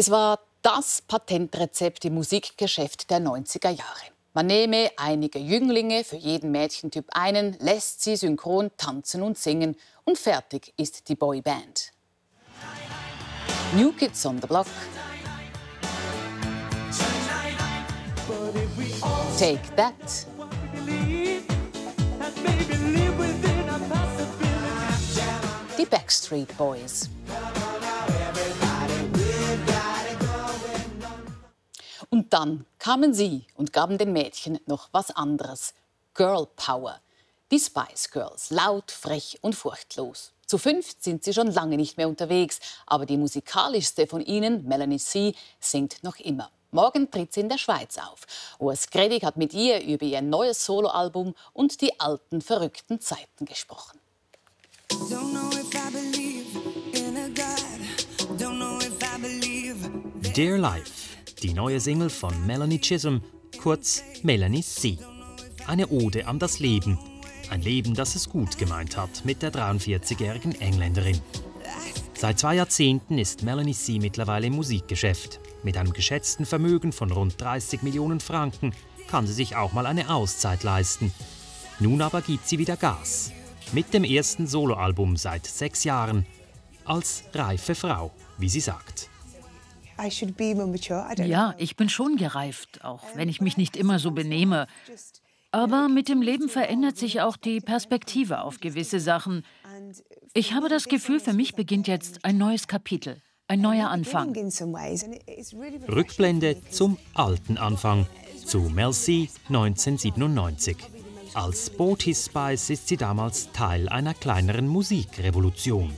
Es war das Patentrezept im Musikgeschäft der 90er Jahre. Man nehme einige Jünglinge, für jeden Mädchentyp einen, lässt sie synchron tanzen und singen und fertig ist die Boyband. New Kids on the Block, Take That, die Backstreet Boys. Und dann kamen sie und gaben den Mädchen noch was anderes. Girl Power. Die Spice Girls, laut, frech und furchtlos. Zu 5 sind sie schon lange nicht mehr unterwegs, aber die musikalischste von ihnen, Melanie C., singt noch immer. Morgen tritt sie in der Schweiz auf. Urs Gredig hat mit ihr über ihr neues Soloalbum und die alten, verrückten Zeiten gesprochen. Dear Life, die neue Single von Melanie Chisholm, kurz Melanie C. Eine Ode an das Leben. Ein Leben, das es gut gemeint hat mit der 43-jährigen Engländerin. Seit 2 Jahrzehnten ist Melanie C. mittlerweile im Musikgeschäft. Mit einem geschätzten Vermögen von rund 30 Millionen Franken kann sie sich auch mal eine Auszeit leisten. Nun aber gibt sie wieder Gas. Mit dem ersten Soloalbum seit 6 Jahren. Als reife Frau, wie sie sagt. Ja, ich bin schon gereift, auch wenn ich mich nicht immer so benehme. Aber mit dem Leben verändert sich auch die Perspektive auf gewisse Sachen. Ich habe das Gefühl, für mich beginnt jetzt ein neues Kapitel, ein neuer Anfang. Rückblende zum alten Anfang, zu Mel C. 1997. Als Boaty Spice ist sie damals Teil einer kleineren Musikrevolution.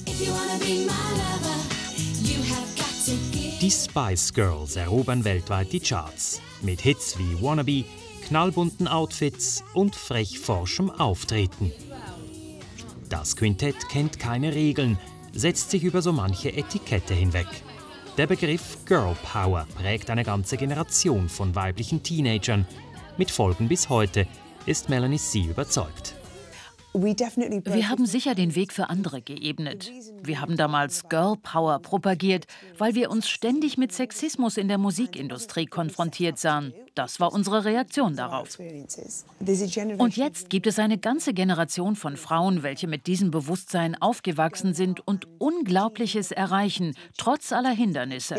Die Spice Girls erobern weltweit die Charts. Mit Hits wie Wannabe, knallbunten Outfits und frech forschem Auftreten. Das Quintett kennt keine Regeln, setzt sich über so manche Etikette hinweg. Der Begriff Girl Power prägt eine ganze Generation von weiblichen Teenagern. Mit Folgen bis heute, ist Melanie C. überzeugt. Wir haben sicher den Weg für andere geebnet. Wir haben damals Girl Power propagiert, weil wir uns ständig mit Sexismus in der Musikindustrie konfrontiert sahen. Das war unsere Reaktion darauf. Und jetzt gibt es eine ganze Generation von Frauen, welche mit diesem Bewusstsein aufgewachsen sind und Unglaubliches erreichen, trotz aller Hindernisse.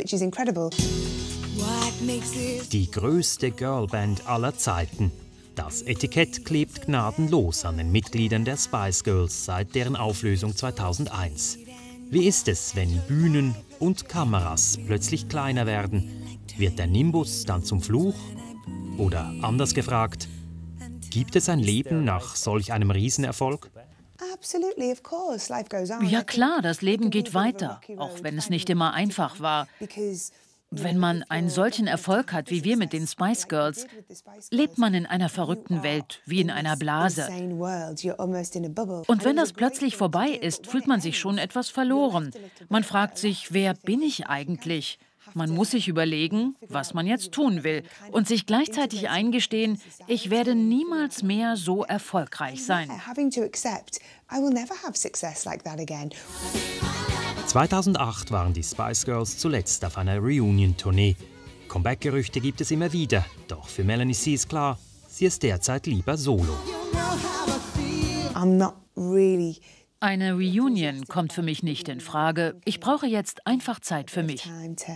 Die größte Girlband aller Zeiten. Das Etikett klebt gnadenlos an den Mitgliedern der Spice Girls seit deren Auflösung 2001. Wie ist es, wenn Bühnen und Kameras plötzlich kleiner werden? Wird der Nimbus dann zum Fluch? Oder anders gefragt, gibt es ein Leben nach solch einem Riesenerfolg? Ja klar, das Leben geht weiter, auch wenn es nicht immer einfach war. Wenn man einen solchen Erfolg hat wie wir mit den Spice Girls, lebt man in einer verrückten Welt, wie in einer Blase. Und wenn das plötzlich vorbei ist, fühlt man sich schon etwas verloren. Man fragt sich, wer bin ich eigentlich? Man muss sich überlegen, was man jetzt tun will und sich gleichzeitig eingestehen, ich werde niemals mehr so erfolgreich sein. 2008 waren die Spice Girls zuletzt auf einer Reunion-Tournee. Comeback-Gerüchte gibt es immer wieder, doch für Melanie C. ist klar, sie ist derzeit lieber solo. Eine Reunion kommt für mich nicht in Frage. Ich brauche jetzt einfach Zeit für mich.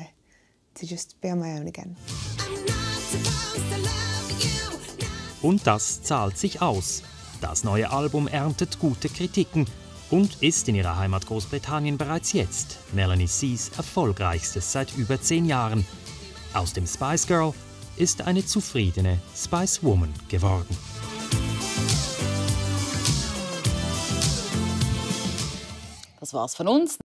Und das zahlt sich aus. Das neue Album erntet gute Kritiken und ist in ihrer Heimat Großbritannien bereits jetzt Melanie C.'s erfolgreichstes seit über 10 Jahren. Aus dem Spice Girl ist eine zufriedene Spice Woman geworden. Das war's von uns.